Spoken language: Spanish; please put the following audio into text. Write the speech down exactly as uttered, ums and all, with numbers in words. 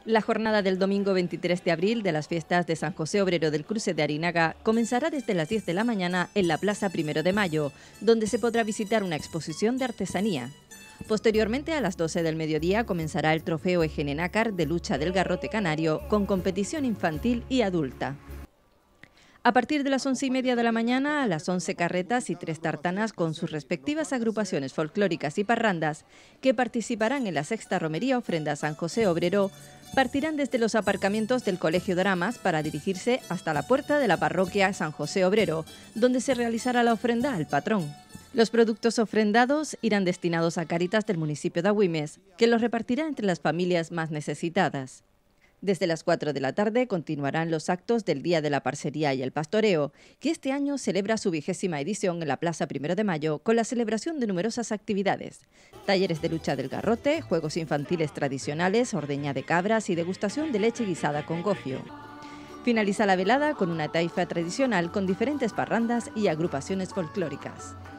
La jornada del domingo veintitrés de abril de las fiestas de San José Obrero del Cruce de Arinaga comenzará desde las diez de la mañana en la Plaza Primero de Mayo, donde se podrá visitar una exposición de artesanía. Posteriormente, a las doce del mediodía, comenzará el trofeo Ejene Nácar de lucha del garrote canario con competición infantil y adulta. A partir de las once y media de la mañana, a las once carretas y tres tartanas con sus respectivas agrupaciones folclóricas y parrandas que participarán en la sexta romería ofrenda San José Obrero, partirán desde los aparcamientos del Colegio Dramas para dirigirse hasta la puerta de la parroquia San José Obrero, donde se realizará la ofrenda al patrón. Los productos ofrendados irán destinados a Cáritas del municipio de Agüimes, que los repartirá entre las familias más necesitadas. Desde las cuatro de la tarde continuarán los actos del Día de la Parcería y el Pastoreo, que este año celebra su vigésima edición en la Plaza Primero de Mayo con la celebración de numerosas actividades: talleres de lucha del garrote, juegos infantiles tradicionales, ordeña de cabras y degustación de leche guisada con gofio. Finaliza la velada con una taifa tradicional con diferentes parrandas y agrupaciones folclóricas.